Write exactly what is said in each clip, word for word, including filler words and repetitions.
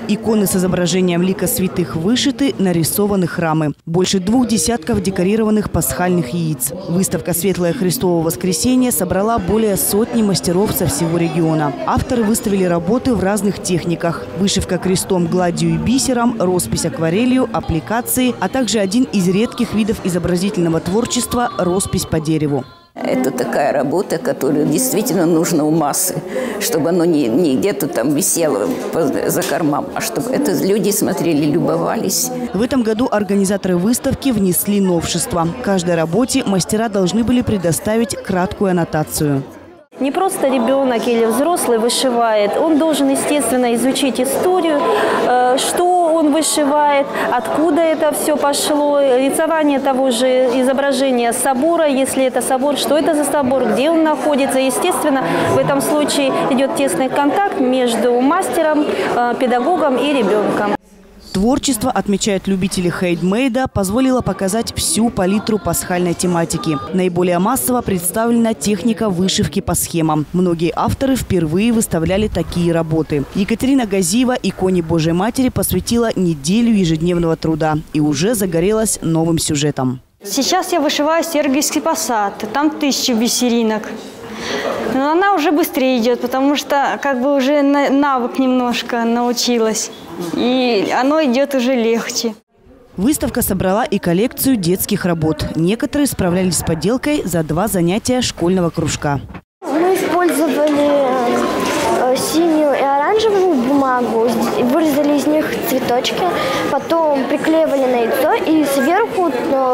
Иконы с изображением лика святых вышиты, нарисованы храмы. Больше двух десятков декорированных пасхальных яиц. Выставка «Светлое Христово воскресенье» собрала более сотни мастеров со всего региона. Авторы выставили работы в разных техниках. Вышивка крестом, гладью и бисером, роспись акварелью, аппликации, а также один из редких видов изобразительного творчества – роспись по дереву. Это такая работа, которую действительно нужно у массы, чтобы оно не, не где-то там висело за кормам, а чтобы это люди смотрели, любовались. В этом году организаторы выставки внесли новшества. Каждой работе мастера должны были предоставить краткую аннотацию. Не просто ребенок или взрослый вышивает, он должен, естественно, изучить историю, что он вышивает, откуда это все пошло, рисование того же изображения собора, если это собор, что это за собор, где он находится. Естественно, в этом случае идет тесный контакт между мастером, педагогом и ребенком. Творчество, отмечают любители хендмейда, позволило показать всю палитру пасхальной тематики. Наиболее массово представлена техника вышивки по схемам. Многие авторы впервые выставляли такие работы. Екатерина Газиева иконе Божьей Матери посвятила неделю ежедневного труда и уже загорелась новым сюжетом. Сейчас я вышиваю Сергиевский посад. Там тысячи бисеринок. Но она уже быстрее идет, потому что как бы уже навык немножко научилась. И оно идет уже легче. Выставка собрала и коллекцию детских работ. Некоторые справлялись с поделкой за два занятия школьного кружка. Мы использовали синюю и оранжевую бумагу, вырезали из них цветочки, потом приклеивали на яйцо и сверху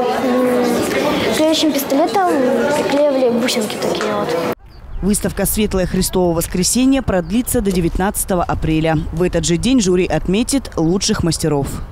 клеящим пистолетом приклеивали бусинки такие вот. Выставка «Светлое Христово воскресенье» продлится до девятнадцатого апреля. В этот же день жюри отметит лучших мастеров.